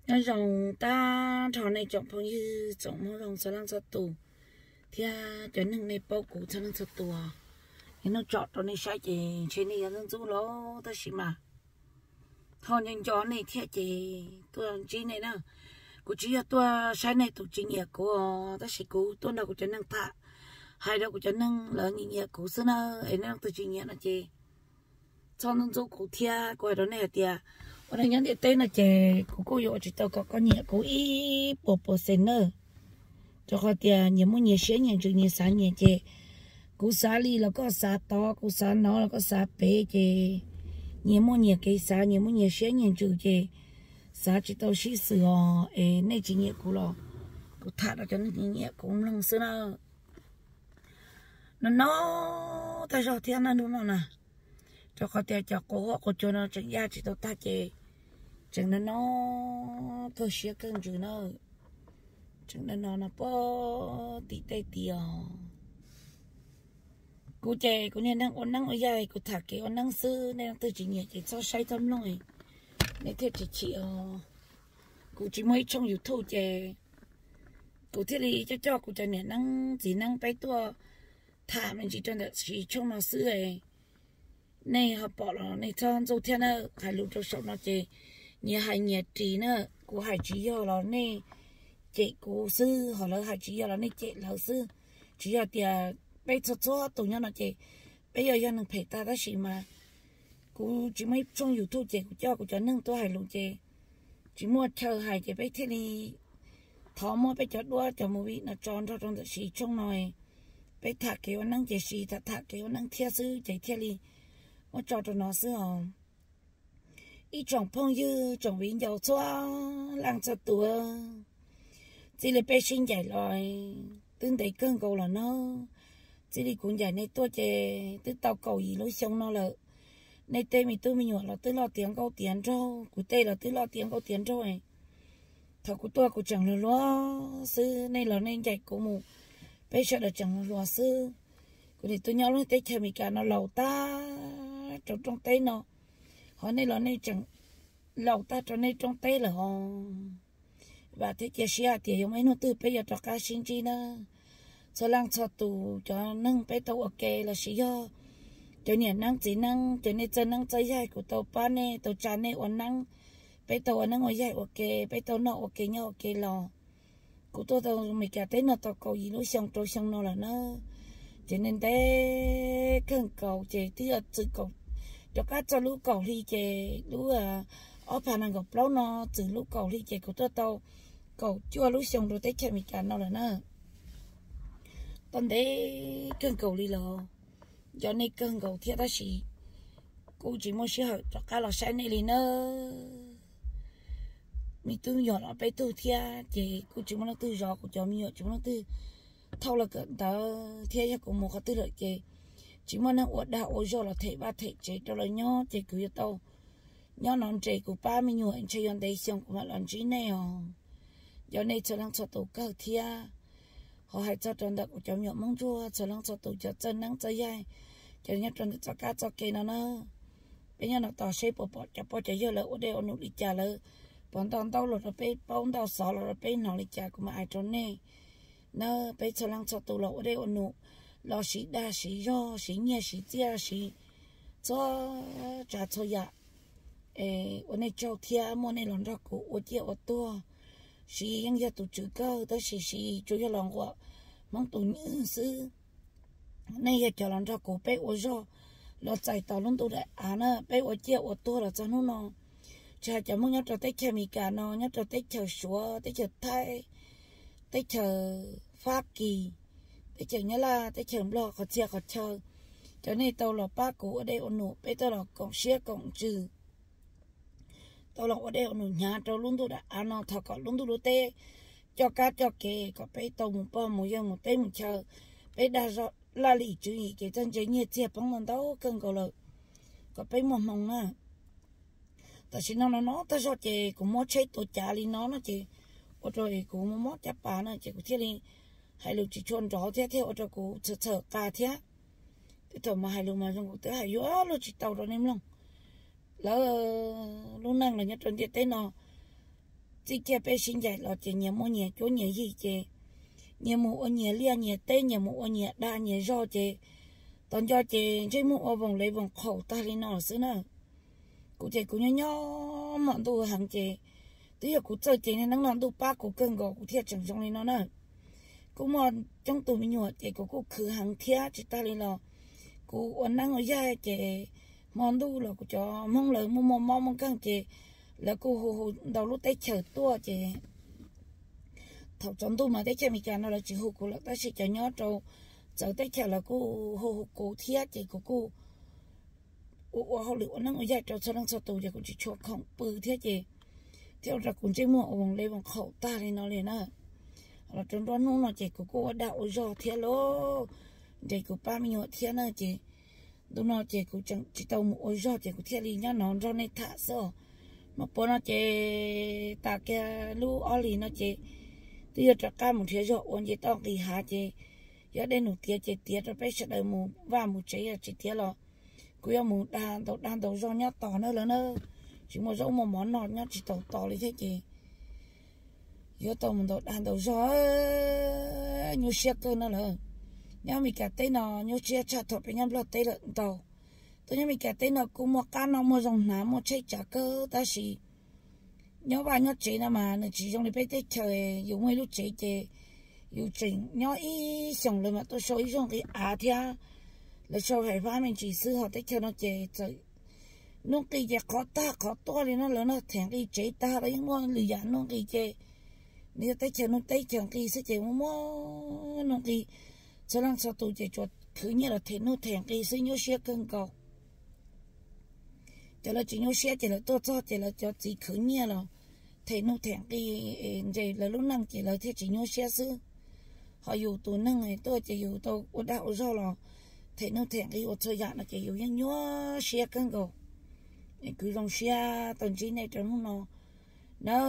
nói rằng ta thọ này chọn phong như chọn món rồng sẽ làm sao tù thì cho nên này bao củ sẽ làm sao tù thì nó chọn cho này sai chị trên này ăn chú nó ta xí mà thôi nhưng chó này thiệt chị tôi chỉ này nè cô chỉ tôi sai này tôi chỉ nhẹ cô ta xí cô tôi nào cô cho nên thả hai đâu cô cho nên là nhẹ cô xưa nó ấy nó tôi chỉ nhẹ là chị cho nên chú cô thiệt cô đó này thiệt ở đây nhắn tên là chè cô dụ chỉ tao có nhẹ cô ít bộ sen nữa cho họ tiền nhiều muốn nhiều xé nhiều chừng nhiều sáng nhiều chè cô xá li là có xá to cô xá nó là có xá bé chè nhiều muốn nhiều cái xá nhiều muốn nhiều xé nhiều chừng chè xá chỉ tao xí sữa này chỉ nhẹ cô lo cô thả ra cho nó nhẹ cũng lăng xưa nó tại sao thiên nó đúng không nè cho họ tiền cho cô cho nó chẳng ra chỉ tao ta chè chẳng nên nó cơ xía cân chữ nó chẳng nên nó bó tí tê tìa cô trẻ cô nên đang ôn năng ở dài cô thả cái ôn năng sư nên tôi chỉ nhẹ chỉ cho say tâm rồi nên thế chị cô chỉ mới trong YouTube trẻ cô thiết đi cho cô cho nên năng chỉ năng bay tua thả mình chỉ cho được chỉ trong nó sư ấy này họ bỏ nó này cho dâu thiên nữa hay lúc cho sống nó trẻ nhà hai nhà trí nữa cô hai trí giờ là này chị cô sư họ là hai trí giờ là này chị lão sư trí giờ thì bây giờ tụi nhau là chị bây giờ dân phải ta đó gì mà cô chỉ mấy trong YouTube chị cô cho nâng tôi hai luôn chị chỉ mua chờ hai chị bây thế đi thọ mua bây giờ đua cho một vị nó tròn cho trong gì trong này bây thả kiểu năng chị gì thả kiểu năng thiên sư chị thiên đi nó cho nó sư hồng ít trồng phong như trồng viên dầu xoa làm cho tụi chỉ là bé sinh dài rồi tương đối cân cầu là nó chỉ là cũng dài này tôi chè tôi tàu cầu gì lối sông nó là này tê mình tôi nhọ là tôi lo tiền câu tiền cho của tê là tôi lo tiền câu tiền cho này thằng của tôi cũng chẳng là lo sư này là nên chạy của mù bé sợ là chẳng là lo sư của thì tôi nhớ lúc tê chơi mình cả nó lầu ta trong tê nó họ này là này chẳng lầu ta cho này trong tê là họ và thế chia sẻ thì giống ấy nó từ bây giờ cho cá sinh chi nữa cho lăng cho tù cho nâng bé tàu ok là sĩ do cho nên năng chỉ năng cho nên chân năng chơi dài của tàu pa này tàu trà này ổn năng bé tàu năng ngồi dài ok bé tàu nọ ok nhau ok lò của tôi tàu mình cả tới nó tàu cầu gì nó xong trôi xong nó là nó cho nên thế cần cầu chỉ tí là tự cầu cho các cho lũ cầu đi chỉ lũ ở phần năng gặp lâu nó từ lũ cầu đi chỉ của tôi tàu cầu chua lũ xong rồi tới chơi mình cả nó là nó tận đấy cần cầu đi lò cho nên cần cầu thiệt đó chị cô chỉ muốn sửa cho các lò xe này đi nữa mình tôi nhỏ nó bé tôi thiệt chị cô chỉ muốn nó từ gió của cháu mình chỉ muốn nó từ thâu là cỡ đó thiệt của một cái từ lợi chị chỉ muốn nó uất đạo ôi gió là thể ba thể chị cho là nhó chị cứ tao nhó non chị của ba mình nhồi chơi on đây xong của mặt lần chỉ này cho nên cho năng cho tổ cơ thiệt họ hay cho tròn đặc của cháu nhỏ mong chua cho năng cho tổ cho chân năng chơi dài cho nên tròn cho cá cho kê nó bây giờ nó tỏ xếp bỏ cho bỏ cho giờ là ở đây nó đi trả là bọn tao tao là bé bọn tao sợ là bé nó đi trả của mà ai trốn nè nó bé cho năng cho tổ là ở đây nó lo xí đa xí do xí nhẹ xí chia xí cho trả cho ya ở đây cho thia mua này làm ra của ở chia ở tua xí yang gia tụ chữ cơ tới xí chủ yếu lòng của mong tụ như sư này giờ cho làm ra của bé ở do lo chạy tàu luôn tụ đại nó bé ở chia ở tua là cho nó cha cho mong nhớ cho tết chơi mì cả nó nhớ cho tết chờ súa tết chờ thái tết chờ pháp kỳ tết chờ nhớ là tết chờ lo có chia có chờ cho nên tàu là ba cũ ở đây ổn nụ bé tàu là cộng xía cộng trừ tao lọc ở đây ở nhà tao luôn tôi đã nó thọ có luôn tôi tê cho cá cho kê có bé tàu một bao một giờ một tê một chờ bé đa rõ la lì chú ý cái chân chế nhiệt chia bóng lần tao cần cầu lợi có bé một mong à ta chỉ nó ta cho chè cũng mót chết tôi trả đi nó chỉ ở rồi cũng mót chả bà nó chỉ có thiết đi hay lúc chỉ chôn gió thế theo ở rồi cũng sợ cả thế cái thằng mà hay lúc mà trong cũng tới hay vô lúc chỉ tàu rồi nem lòng lỡ lúc năng là nhất trần tiết tế nó chỉ kia bé sinh dạy là chỉ nhiều mua nhiều chỗ nhiều gì chứ nhiều mua nhiều lia nhiều tê nhiều mua nhiều đa nhiều rau chứ tao cho chứ chơi mua ở vùng lấy vùng khẩu ta đi nó xứ nữa cụ chơi cụ nhỏ mọn tu hàng chứ tuy là cụ chơi chứ nên năng tu ba cụ cân gò cụ thiệt chẳng trong này nó nữa cụ mà trong tụi mình nhỏ chứ cụ khử hàng thiệt chỉ ta đi lo cụ ổn năng ở dài chứ món tu là cụ cho mong lời mong căng chứ là cụ đầu lúc tết chờ tua chứ thầu trong tu mà tết chờ mình nó là chỉ hụt cụ là ta sẽ cho nhớ trâu giờ tết chờ là cụ thiệt chứ cụ họ lựa năng ở dài trâu sao năng sao tù chứ cụ chỉ cho không bự thiệt chứ theo ra cũng chỉ mua bằng lấy bằng khẩu ta thì nó liền á là trong đó nó chỉ cụ đạo do thiệt lố để cụ ba mươi nhọ thiệt nữa chứ đúng nó chỉ cụ chẳng chỉ tàu một do chỉ cụ thiệt đi nhá nó do này thả sợ mà bữa nó chỉ ta kia lú ở lì nó chỉ bây giờ trả cả một thiệt rồi ôn chỉ tao kỳ hạ chỉ giờ đây nụ thiệt chỉ thiệt rồi bây giờ đời mù và một chế chỉ thiệt rồi cụ yêu mù đàn đầu do nhá tỏ nữa nữa chỉ một dấu một món nọ nhá chỉ tàu to lên thế chị giờ tàu một đàn đầu gió nhiều xe cơ nữa là nhá mình cả tên nó nhiều xe chặt thuật với nhau là tên là tàu tôi nhá mình cả tên nó cũng một cá nó một dòng nám một chạy trả cơ ta chỉ nhớ ba nhớ chị nào mà nó chỉ trong này bây tết trời dùng mấy lúc chị thì dùng chỉnh nhớ ý xong rồi mà tôi số ý trong cái thia là sau hải phá mình chỉ sư họ tết trời nó chị trời nó kỳ giờ khó to thì nó lớn nó thèm cái chế ta đấy ngon lì dán nó kỳ chế nếu tới chờ nó tới chờ kỳ sẽ chế mua nó kỳ cho nên sao tụi chế chuột thứ như là thèm nó thèm kỳ sẽ nhớ xe cân cầu cho là chỉ nhớ xe chỉ là tôi cho chỉ là cho chỉ khử như là thèm nó thèm kỳ chế là lúc năng chỉ là thế chỉ nhớ xe sư họ dù tụi năng này tôi chỉ dù tôi ở đạo do là thèm nó thèm kỳ ở thời gian là chỉ dù nhớ xe cân cầu cứ dòng xe tuần chi này trong nó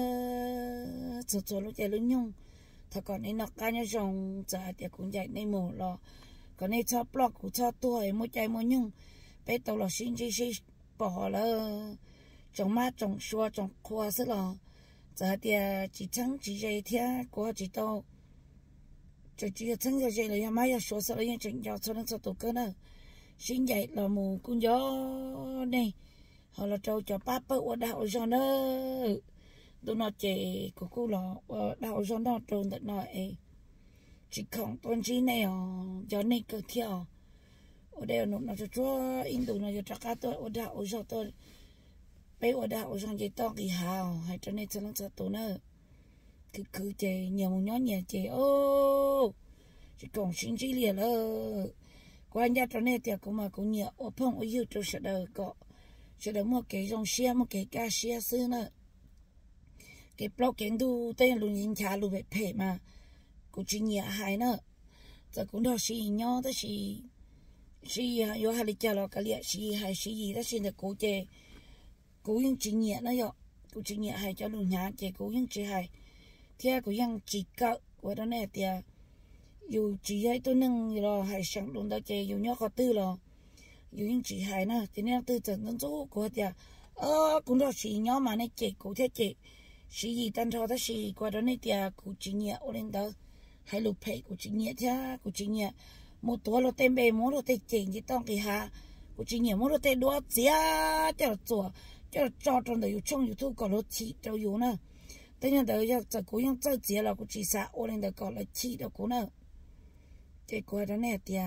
sổ lúc chạy luôn nhung thật còn nên nó cá nhau dòng giờ thì cũng chạy nên mổ lo còn nên cho block của cho tuổi mỗi chạy mỗi nhung bé tàu là xin chỉ bỏ là trồng mát trồng xua trồng khoa rất là giờ thì chỉ trắng chỉ dây thế của chỉ tàu chỉ trắng giờ dây là mai giờ số sợ là những chuyện nhỏ cho nên sao tụ cơ nữa xin dậy là mù cũng gió này họ là trâu cho ba bự ở đạo do nó tôi nói chị của cô là đạo do nó trâu tận nói chỉ không tuần chi này cho nên cơ theo ở đây nó cho in tụ nó cho các tôi ở đạo do tôi bây ở đạo do chị to kỳ hào hay cho nên cho nó cho tôi nữa cứ chị nhiều nhỏ nhiều chị ô chỉ còn xin chỉ liền là quan gia cho nên thì cũng mà cũng nhiều ở phong ở dưới tôi sẽ đời có sẽ được một cái dòng xe một cái ca xe xưa nữa cái blog kiến tu tên luôn nhìn chả luôn về phê mà cũng chỉ nhẹ hai nữa giờ cũng đó xì nhau đó xì vô hai lịch chờ cái liệt xì hai xì gì đó xin được cố chê cố những chỉ nhẹ nó vậy cố chỉ nhẹ hai cho luôn nhá chê cố những chỉ hai theo cố những chỉ cỡ của đó này thì dù chỉ ấy tôi nâng rồi hai sáng luôn đó chê dù nhớ có tư rồi dù những chị hai nữa thì nên từ từ nó giúp của thì cũng đó chỉ nhỏ mà này chị cũng thế chị chỉ gì tan cho đó chỉ qua đó này thì cũng chỉ nhẹ ở lên đó hay lục phê cũng chỉ nhẹ thế cũng chỉ nhẹ một tuổi lo tên bề một lo tên chị chỉ tông kỳ hà cũng chỉ nhẹ một lo tên đua chia cho cho trong đó trong YouTube có lo chỉ choอยู่nữa thế nên đó giờ cũng những chơi chia là cũng chỉ xả ở lên đó có là chỉ đó cũng nữa thì qua đó này thì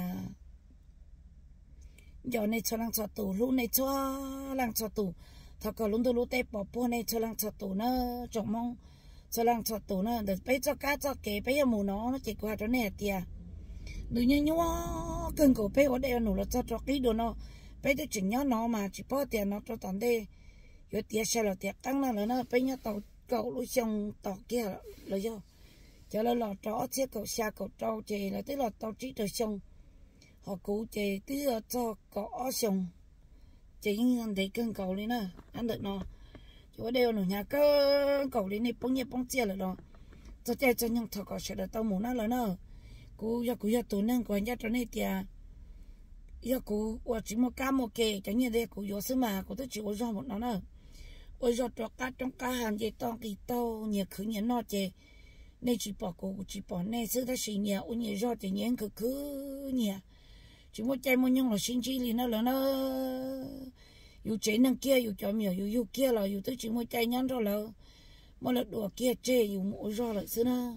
giờ này cho lăng cho tủ lúc này cho lăng cho tủ thật có lúc tôi lúc tết bỏ bùa này cho lăng cho tủ nó trồng mong cho lăng cho tủ nó để bây cho cá cho kế bây giờ mù nó chỉ qua đó này tiệt đứa nhớ nhớ cần cổ bây ở đây nó là cho cái đồ nó bây giờ chỉ nhớ nó mà chỉ bỏ tiền nó cho tận đây rồi tiệt xe là tiệt căng nó bây giờ tàu cậu lúc xong tàu kia là do cho nên là chó chiếc cậu xe cậu trâu chè là tức là tàu chỉ rồi xong họ cụ chè tức là cho có xong chỉ những để cân cầu lên nè ăn được nó chỗ đều nó nhà cơ cầu lên này bông chia rồi đó cho chè cho những thợ có sẽ được tao muốn nó rồi nè cụ giờ tụi nên còn giờ cho nên tiệt giờ cụ chỉ một cam một kề cho như thế cụ giờ xứ mà cụ tôi chỉ có do một nó nè ôi rồi cho cá trong cá hàng gì to kỳ to nhiều khứ nhiều nọ chè nên chỉ bỏ cổ chỉ bỏ nên sự ta xì nhiều ôi nhiều rồi thì nhiều cứ nhiều chỉ muốn chạy muốn nhung là sinh chi liền nó là nó dù chế năng kia dù cho miểu dù kia là dù tôi chỉ muốn chạy nhắn rồi là mà là đùa kia chê dù mỗi rồi là xưa nó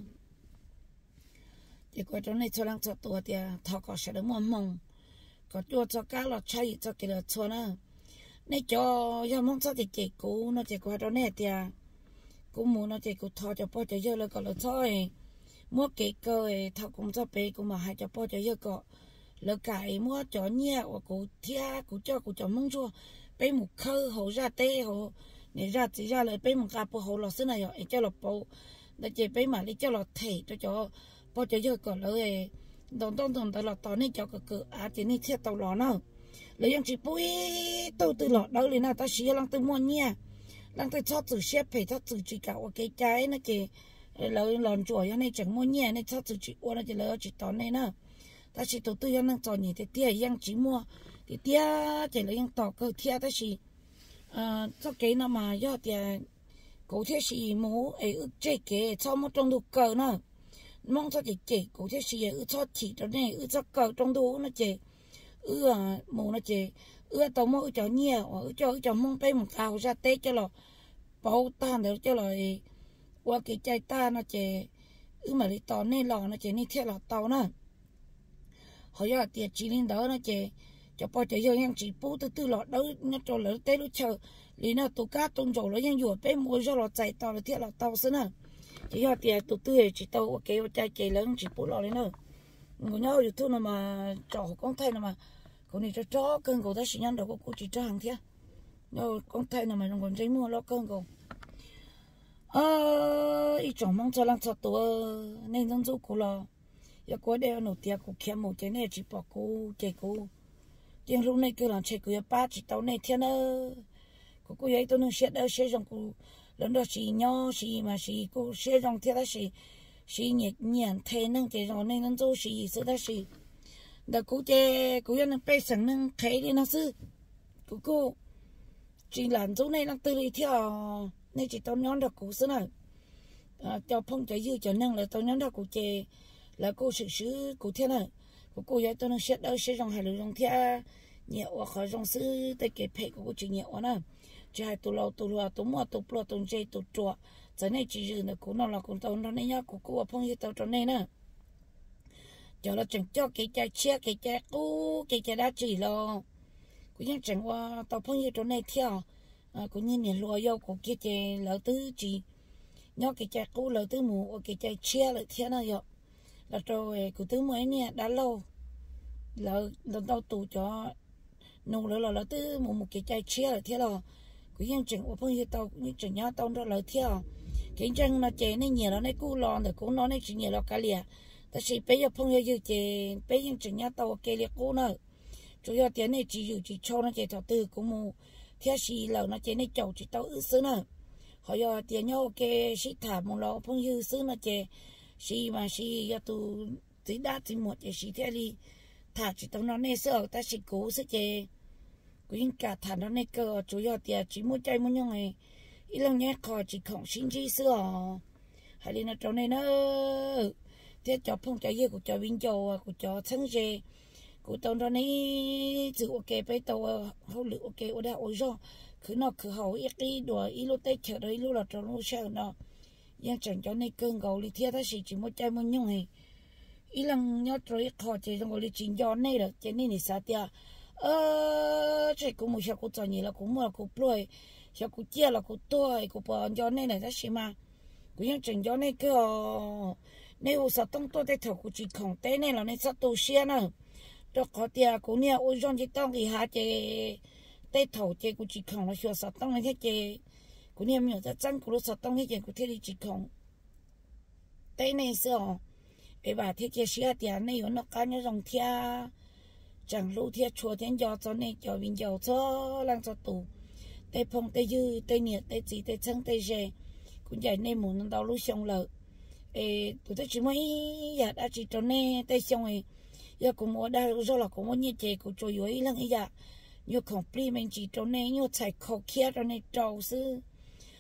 thì qua chỗ này cho lăng cho tuổi thì thọ có sẽ được mong có chua cho cá là chay cho cái là cho nó này cho mong cho thì chị cũ nó chỉ qua chỗ này thì cũng muốn nó chỉ cũ thọ cho bao giờ là có là thôi mua cái cơ thọ cũng cho bé cũng mà hay cho bao giờ có là cái mua cho nhẹ và cụ thia cụ cho mong chua bé một khâu hậu ra tê hậu này ra chỉ ra lại bé một cặp hậu là xưa này rồi cho là bộ để chỉ bé mà đi cho là thầy cho bao giờ có lời đồng là tao này cho cái chỉ này thiết tàu lò nào lấy những chỉ bôi tôi từ lọ đâu lên nào ta xí lăng từ mua nha lăng từ cho từ xếp phải cho từ chỉ cả cái trái nó chỉ lời lòn chuột cho nên chẳng mua nha nên cho từ chỉ qua nó chỉ lời chỉ tao này nữa ta chỉ đầu tư cho năng tròn nhỉ thì tia yang chỉ mua thì tia chỉ là yang tỏ cơ tia ta chỉ cho cái nào mà do tiền cổ thiết sĩ mũ ấy chơi cái cho một trong đủ cờ nữa mong cho chỉ cổ thiết sĩ ấy cho chỉ cho này cho cờ trong đủ nó chỉ mũ nó chỉ tàu mũ cho nhiều cho mong tay một cao ra tết cho là bao tan được cho là qua cái trái ta nó chỉ mà đi tàu này lò nó chỉ đi theo là tàu nữa họ giờ tiền chỉ lên đó nó chỉ cho bao giờ yang chỉ bố từ lọ đó nó cho lỡ tết lúc chờ lý nó tụ cá tôm rồi nó yang vừa bé mua cho lọ chạy tàu là thiết là tàu xí nữa chỉ giờ tiền tụ tư chỉ tàu ok chạy chạy lớn chỉ bố lọ lên nữa người nhauอยู่ทุนmà trò con thay mà con này cho cơn cổ ta chỉ nhận được cô chỉ cho hàng thế nhau con thay mà nó còn giấy mua lo cơn cổ ít chồng mong cho lăng cho tụ nên nó giúp cô lo giờ có đeo nổi tiếng của kia một cái này chỉ bỏ cô chạy cô tiếng lúc này cứ làm chạy cô ba chỉ tàu này thiên ơ cô ấy tôi nó sẽ đỡ sẽ dùng cô lớn đó chỉ nhau chỉ mà chỉ cô sẽ dùng thế đó chỉ nhện thế năng cái rồi nên nó做chỉ sự đó chỉ đó cô chơi cô ấy nó bay sang năng thấy đi nó sư cô chỉ làm chỗ này nó từ đi theo nên chỉ tao nhón được cô sư này cho phong cho dư cho năng là tao nhón được cô chơi là cô sử cô thế này cô ấy tôi nó sẽ đỡ sẽ dùng hai lượng theo nhẹ hoặc là dùng sư tới cái phê của cô chỉ nhẹ nữa chỉ hai tụ lâu tụ mua tụ pro tụ chơi tụ chua giờ này chỉ dừng là cô nó là cô tao nó này nhá cô phong như tao cho này nè cho nó chẳng cho cái trái chia cái trái cũ cái trái đá chỉ lo cô nhá chẳng qua tao phong như chỗ này theo cô như nhìn lùa vô cô kia trái lỡ tứ chỉ nhá cái trái cũ lỡ tứ mù cái trái chia lại theo nào vậy là rồi cô tứ mới nè đã lâu lỡ tao tụ cho nụ lỡ tứ một cái trái chia lại theo là cô nhá chẳng qua phong như tao như chẳng nhá tao đó lỡ theo cái chân nó chế này nhiều nó cú lon được cũng nó này chỉ nhiều là cá lìa ta chỉ bây giờ phong như chế bây giờ chỉ nhá tàu cái liệt cú nữa chủ yếu tiền này chỉ cho nó chế đầu tư cũng mua theo xí lợn nó chế này chậu chỉ tàu ư xứ nữa họ giờ tiền nhau cái xí thả một lọ phong như xứ nó chế xí mà xí giờ tu tí đá tí một chế xí theo đi thả chỉ tàu nó này sợ ta chỉ cố sức chế cũng cả thả nó này cơ chủ yếu tiền chỉ mua chay mua nhông này ít lần nhé khỏi chỉ không xin chi sữa hay là nó trong này nó thế cho phong cho gì của cho viên châu của cho sáng dê của tàu đó này chữ ok với tàu hậu lựu ok ở đây ôi do cứ nó cứ hậu ít đi đùa ít lúc tết chờ đấy lúc là trong lúc sau nó nhưng chẳng cho này cơn gấu đi thiết ta chỉ một chai một nhung này ít lần nhớ rồi khỏi chỉ trong gọi là chính do này được cho nên là sao tia chỉ cũng một số cũng cho nhiều là cũng một cũng rồi cho cô chia là cô tôi cô bỏ cho nên là rất xí mà cô những chuyện cho nên cái nếu sao tông tôi để thầu cô chỉ không té nên là nên sao tôi xia nữa cho có tiền cô nhà ôi trong chỉ tông thì hả chị để thầu chị cô chỉ không là sao sao tông này thế chị cô nhà mình rất chân cô sao tông thế chị cô thế thì chỉ không té này sao cái bà thế chị xia tiền này nó cá nó rong thia chẳng lưu thia chùa thiên gió cho nên cho bình giàu cho lang cho tù tây phong tây dư tây nhiệt tây chỉ tây trắng tây dè cũng vậy nên muốn đào lúc xong lợ tụi tôi chỉ mới giờ đã chỉ cho nên tây xong rồi giờ cũng muốn đào do là cũng muốn nhiệt chế cũng trôi dưới lăng ấy giờ như compliment chỉ cho nên như chạy khẩu kia cho nên trâu sư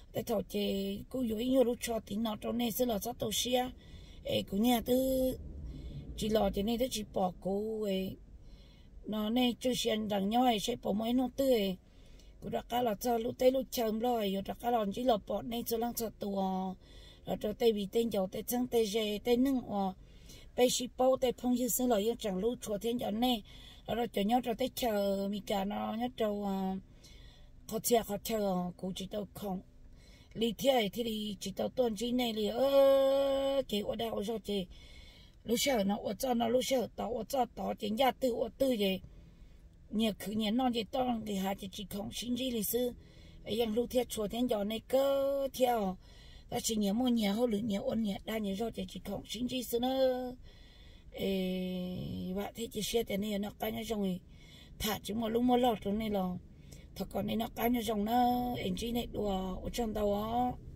แต่ถอดเจกูอยู่อีอยู่รู้ชอตินอตรงนี้ซื้อหล่อซอตัวเชียกูเนี่ยตื้อจีหล่อเจนี่ตื้อจีปอกกูnó này chú xin đằng nhau sẽ bỏ mấy nó tươiกูรักกันเราจะรู้เต้รู้เชิมเลยอยู่รักกันเราจีเราปอดในจะลังจะตัวเราจะเต้บีเต้นเจ้าเต้จังเต้เจเต้นึ่งไปชิปโป้เต้พงยืดซื้อเลยยังจังรู้ชัวเทียนอย่างนี้เราจะย้อนเราเต้เchờมีการเราย้อนเราเขาเชียเขาเchờกูจีตัวของลีเทียที่ลีจีตัวต้นจีในลีเกี่ยวได้我说这lúc sau nó ở cho nó lúc sau tao ở cho tao chỉ nhà tư ở tư vậy nhiều khứ nhiều non vậy tao thì hai chỉ không sinh gì lịch sử ấy yang lúc theo chùa theo giờ này cơ theo ta chỉ nhiều mua nhiều hơn lượng nhiều ôn nhiều đa nhiều rồi chỉ không sinh gì xưa nữa vậy thì chỉ xe tiền này nó cái nhau trong này thả chỉ một lúc một lọt trong này là thật còn này nó cái nhau trong nó em chỉ này đùa ở trong tàu á